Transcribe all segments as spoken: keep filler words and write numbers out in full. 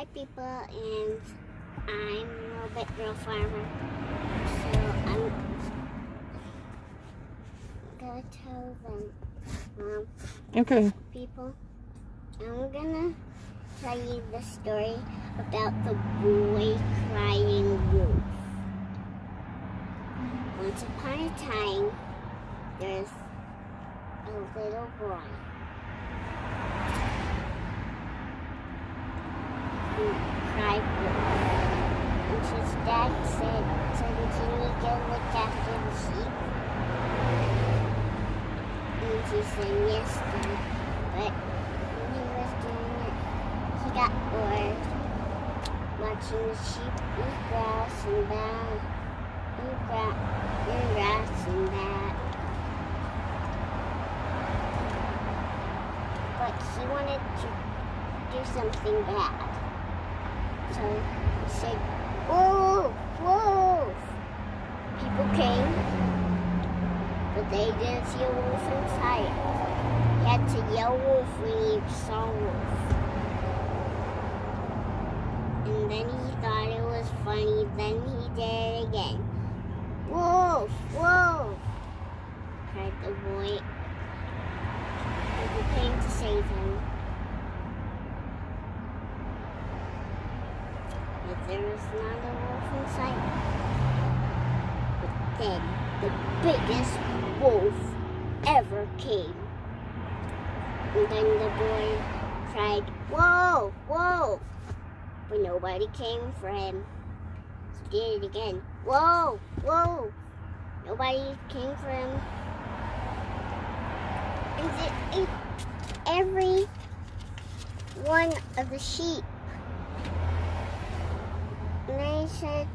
Hi people, and I'm a bit girl farmer, so I'm gonna tell them, um, okay. people, I'm gonna tell you the story about the boy crying wolf. Once upon a time, there's a little boy who cried wolf. And his dad said, son, can you go look after the sheep? And he said, yes, Dad. But when he was doing it, he got bored watching the sheep eat grass and that, eat gra eat grass and that. But he wanted to do something bad. So he said, wolf, wolf. People came, but they didn't see a wolf inside. He had to yell wolf when he saw wolf. And then he thought it was funny, then he did it again. Wolf, wolf, cried the boy. People came to save him. But there was not a wolf in sight. But then the biggest wolf ever came. And then the boy cried, whoa, whoa. But nobody came for him. He did it again. Whoa, whoa. Nobody came for him. And it ate every one of the sheep. And I said,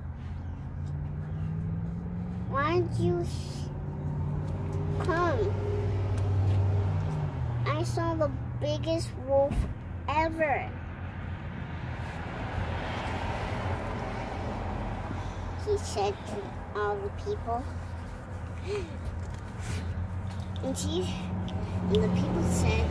why did you come? I saw the biggest wolf ever. He said to all the people. And, he, and the people said,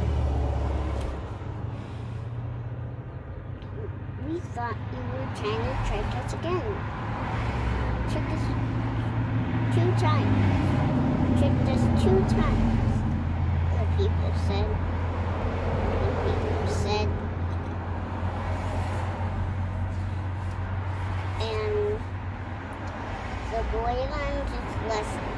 we thought you were trying to trick us again. Tricked us two times. Tricked us two times. The people said. The people said. And the boy learned his lesson.